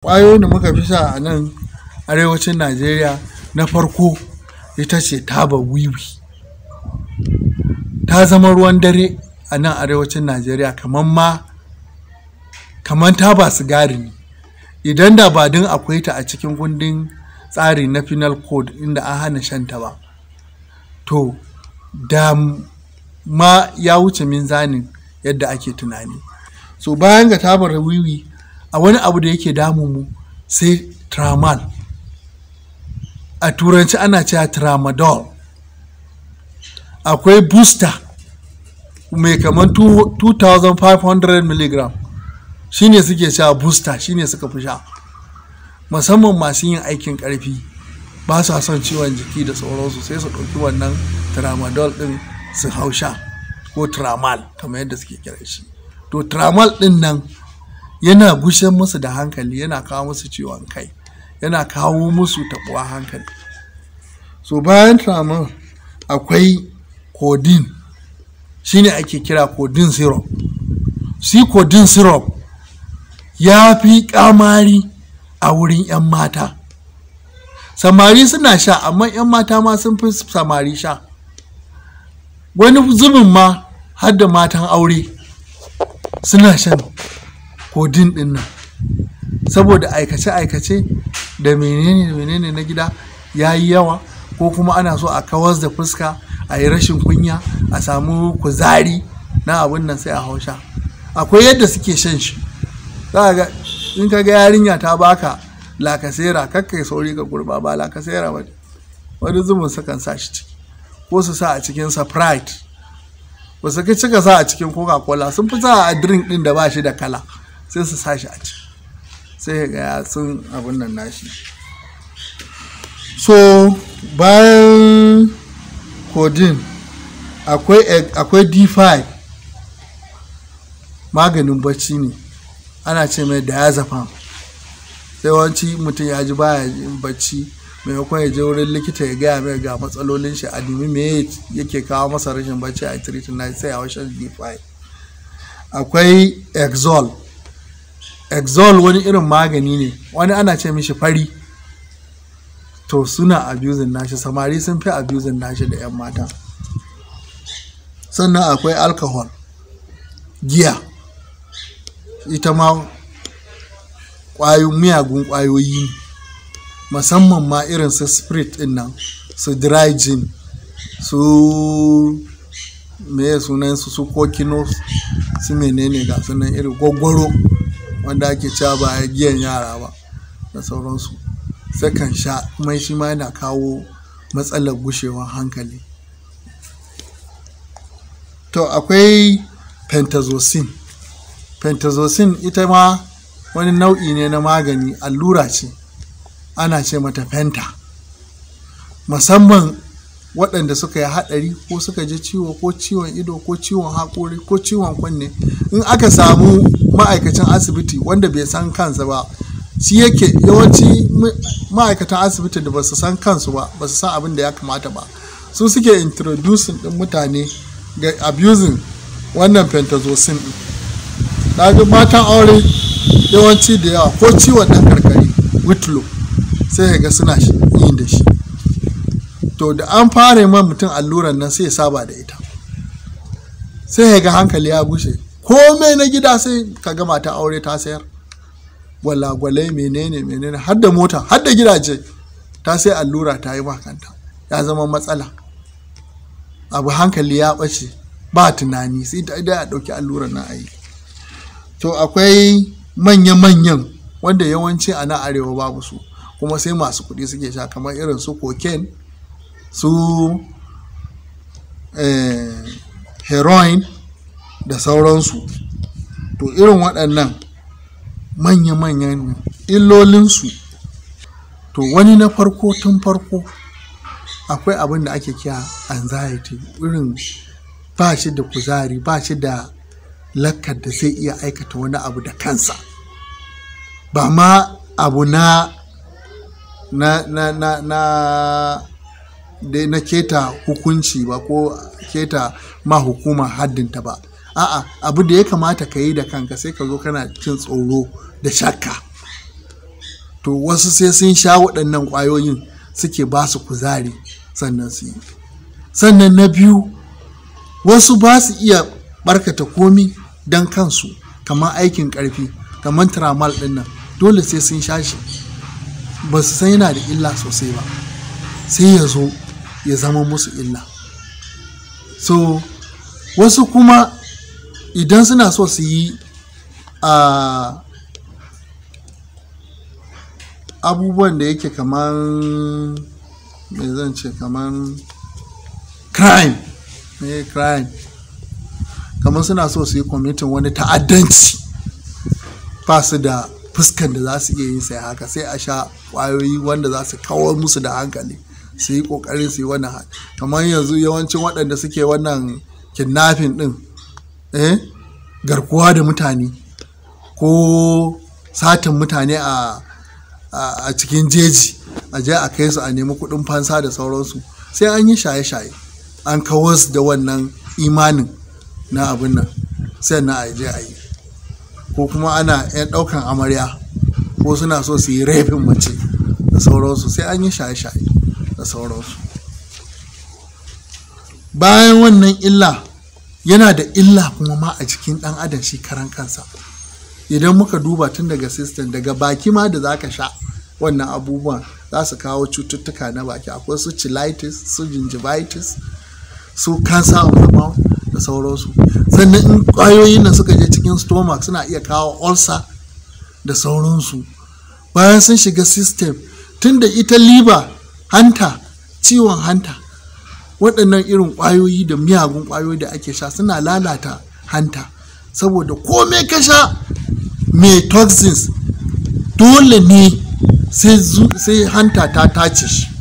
Kwayoyin da muka fi sha a nan arewacin Najeriya na farko ita ce taba wiwi. Ta zama ruwan dare a nan arewacin Najeriya kamar taba sigari ne. Idan da ba din akwai ta a cikin kundin tsari na penal code inda an hana shanta ba, to da ma ya wuce minzanin yadda ake tunani. So bayan ga tabar wiwi, a wani abu da yake damun mu sai tramal, a turanci ana cewa tramadol. Akwai booster mai kamar 2500 mg, shine suke sha booster, shine suka fi sha. Musamman masu yin aikin karfi ba sa son ciwon jiki da sauransu, sai su ɗauki wannan tramadol ɗin su hau sha, ko tramal kamar yadda suke kira shi. To tramal ɗin nan yana gushe musu da hankali, yana kawo musu ciwon kai, yana kawo musu taɓuwa hankali. So bayan tramal akwai codeine, shine ake kira codeine syrup. Shi codeine syrup ya fi kamari a wurin 'yan mata. Samari suna sha, amma 'yan mata ma sun fi samari sha. Wani zubin ma har da matan aure suna shan codeine ɗin nan, saboda aikace-aikace da menene na gida ya yi yawa, ko kuma ana so a kawar da fuska, a yi rashin kunya, a samu kuzari na abin nan, sai a hau sha. Akwai yadda suke shan shi. Za ga in ka ga yarinya ta baka lakasera, kakkai sauri ka kurba, ba lakasera ba, wani zubin sukan sa shi ciki, ko su sa a cikin Sprite, ba su cika sa a cikin Coca-Cola, sun fi sa a drink din da ba shi da kala, sai su sa shi a ciki, sai ga ya sun abin nan nashi. So bayan codeine akwai D5, maganin bacci ne, ana ce mai diazepam. Sai wanci mutum ya ji baya yin bacci, maimakon ya je wurin likita ya gaya mai ga matsalolin shi, a dubi me yake kawo masa rashin bacci a treating na, sai a washe D5. Akwai Exol wani irin magani ne, wani ana ce mishi fari, to suna abusing nashi, samari sun fi abusing nashi da 'yan mata. Sannan akwai alcohol, giya, ita ma miyagun kwayoyi, musamman ma irin su spirit din nan, su dry gin, su meye sunan su kokino, su menene ga sunan irin gwaggwaro wanda ake cewa ba giyan yara ba da sauransu, sakan sha, kuma shi ma yana kawo matsalar gushewar hankali. To akwai pentazocin, ita ma wani nau'i ne na magani, allura ce, ana ce mata penta. Musamman waɗanda suka yi haɗari, ko suka ji ciwo, ko ciwon ido, ko ciwon haƙori, ko ciwon kunne, in aka samu ma'aikacin asibiti wanda bai san kansa ba, shi yake yawanci ma'aikatan asibiti da ba su san kansu ba, ba su san abin da ya kamata ba, su suke introducing ɗin mutane ga abusing wannan pentazocin ɗin. Daga matan aure yawanci da yawa, ko ciwon ɗan karkari witlo, sai ga suna yin da shi. To da an fara man mutum alluran nan, sai ya saba da ita, sai ga hankali ya gushe, komai na gida sai ka ga matan aure ta sayar, gwalagwalai menene, har da mota, har da gidaje, ta sai allura ta yi makanta, ya zama matsala. Abu hankali ya ɓace, ba tunani, sai da a ɗauki alluran nan a yi. To akwai manya-manyan wanda yawanci a nan arewa babu su, kuma sai masu kuɗi suke sha, kamar irin su cocaine, su heroin da sauransu. To irin waɗannan manya-manyan illolinsu, to wani na farko, tun farko akwai abin da ake kira anxiety, irin ba shi da kuzari, ba shi da lakkar da zai iya aikata wani abu da kansa, ba ma abu na keta hukunci ba, ko keta ma hukuma haddinta ba, a'a abu da ya kamata ka yi da kanka sai ka zo kana cin tsoro da shakka. to wasu sai sun sha waɗannan ƙwayoyin suke ba su kuzari sannan su yi. Sannan na biyu, wasu ba su iya barkata komi don kansu, kamar aikin ƙarfi, kamar tramal ɗin nan, dole sai sun sha shi, ba su san yana da illa sosai ba, sai ya zo ya zama musu illa. So wasu kuma idan suna so su yi abubuwan da yake kamar me zan ce, kamar crime, kamar suna so su yi committing wani ta'addanci, ba su da fuskan da za su iya yin sai haka, sai a sha ƙwayoyi wanda za su kawar musu da hankali, su yi ƙoƙarin su yi wannan. Kamar yanzu yawancin waɗanda suke wannan kidnapping ɗin, garkuwa da mutane ko satin mutane a cikin jeji, a je a kai su a nemi kuɗin fansa da sauransu, sai an yi shaye-shaye, an kawar da wannan imanin na abin nan, sai na a je a yi. Ko kuma ana yan ɗaukan amarya, ko suna so su yi rafin mace da sauransu, sai an yi shaye-shaye da sauransu. Bayan wannan illa, yana da illa kuma ma a cikin ɗan adam shi karan kansa. Idan muka duba tun daga system, daga baki ma da za ka sha wannan abubuwan za su kawo cututtuka na baki. Akwai su cheilitis, su gingivitis, su cancer of the mouth da sauransu. Sannan in ƙwayoyin nan suka je cikin stomach suna iya kawo ulcer da sauransu. Bayan sun shiga system, tun da ita liver, hanta, ciwon hanta, waɗannan irin ƙwayoyi da miyagun ƙwayoyi da ake sha suna lalata hanta, saboda komai ka sha mai toxins dole ne sai hanta ta tace shi,